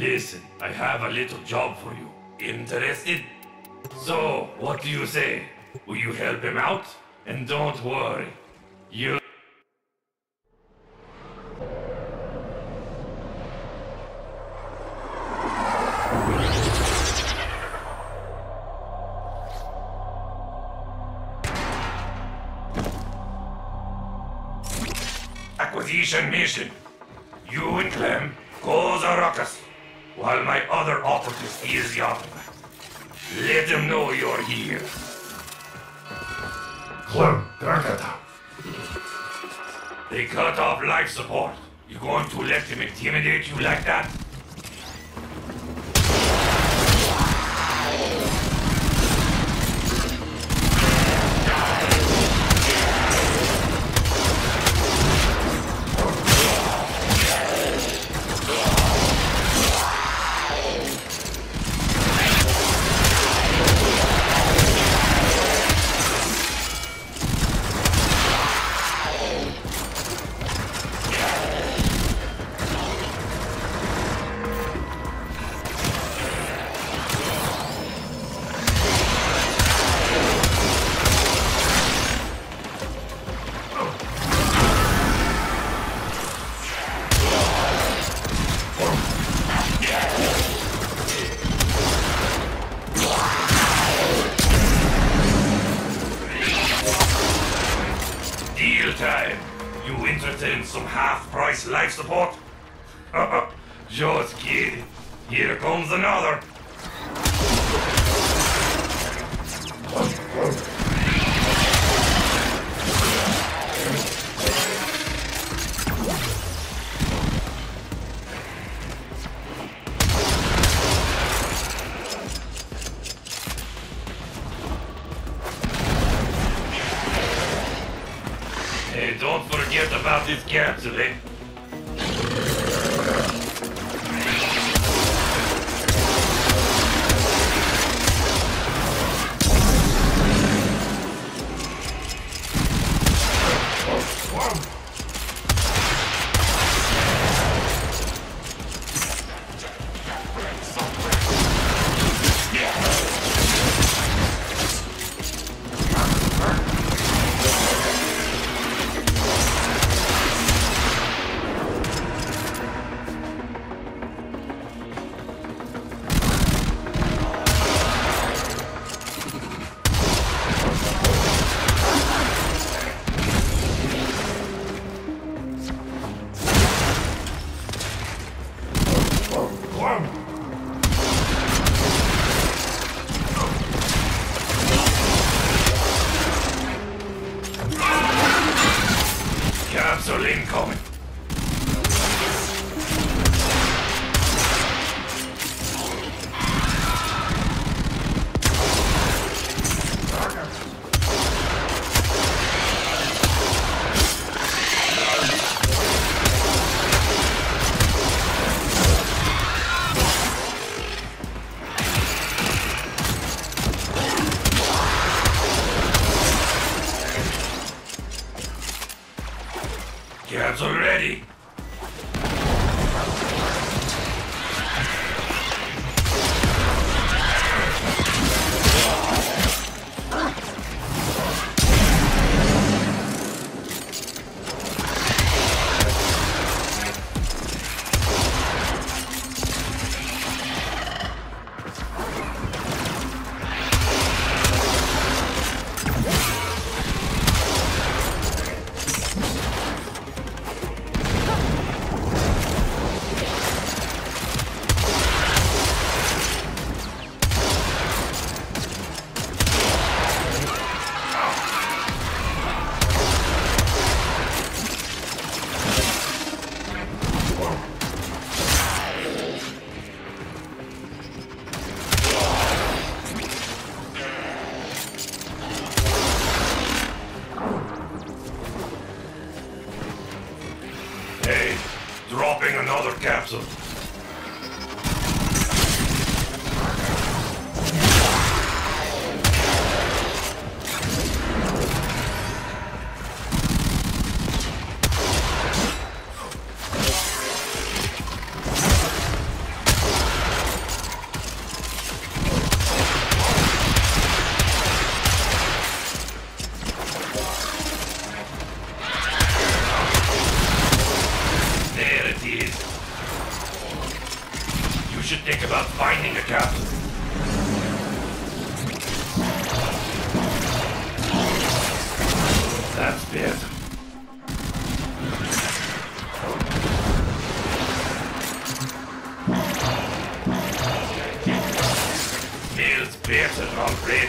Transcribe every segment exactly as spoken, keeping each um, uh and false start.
Listen, I have a little job for you. Interested? So, what do you say? Will you help him out? And don't worry. You... Acquisition mission. You and Clem cause a ruckus, while my other operative steals the artifact. Let him know you're here. Clem, Drakata. They cut off life support. You going to let him intimidate you like that? Time. You interested in some half-price life support? Just kidding. Here comes another. Hey, don't forget about this capsule, eh? Capsule incoming. Capsule ready. Hey, dropping another capsule. Finding a capsule. That's better. Smells better already.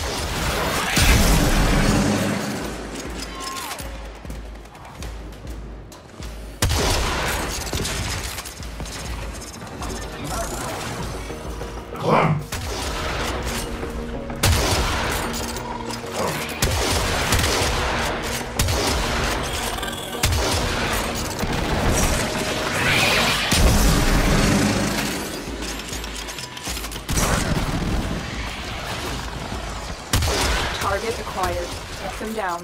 Clem. Target acquired. Take them down.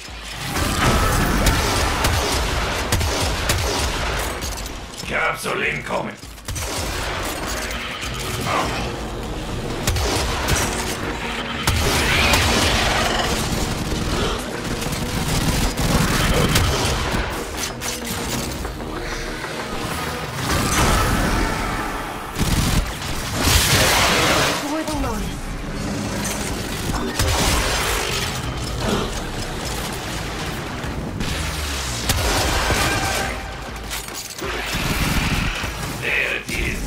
Capsule incoming. For the lotus. There it is.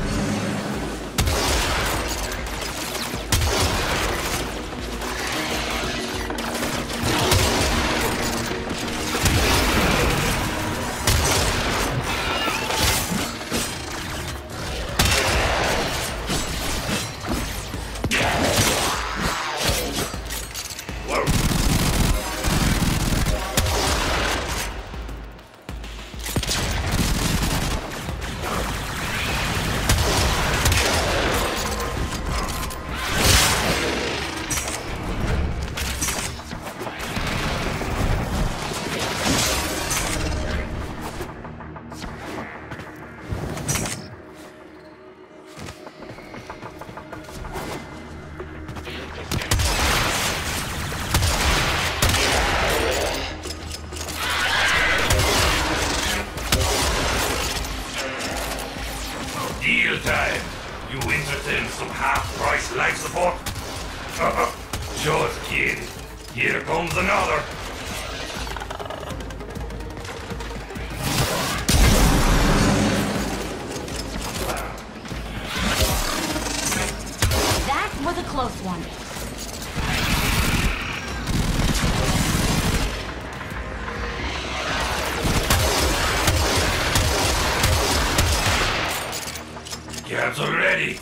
Whoa. Deal time. You interested in some half-price life support? Uh-uh. Just kidding. Here comes another. That was a close one. Capsule ready.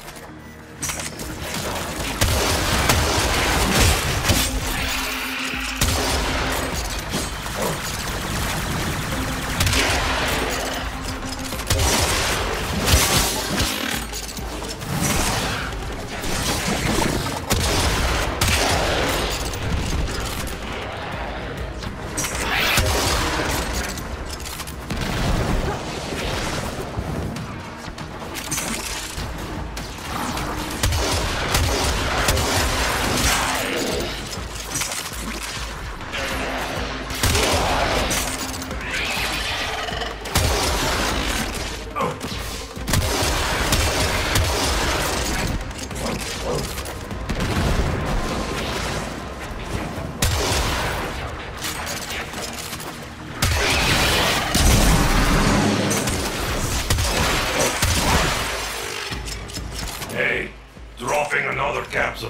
Hey, dropping another capsule.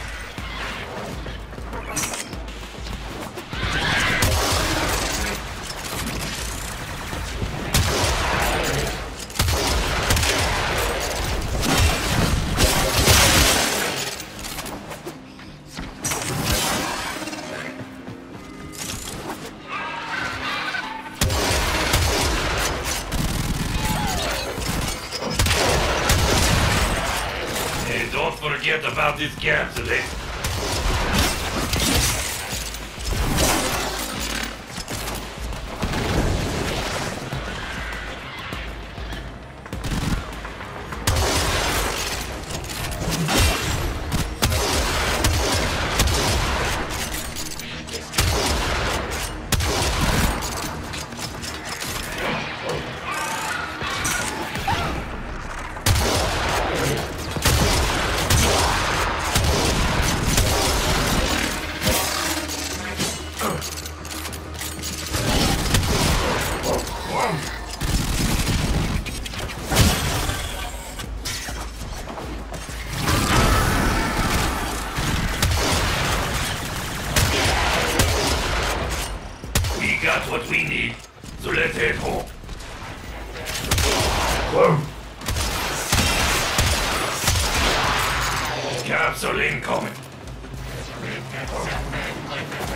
Hey, don't forget about this capsule, eh? got what we need, so let's head home. Whoa. Capsule incoming.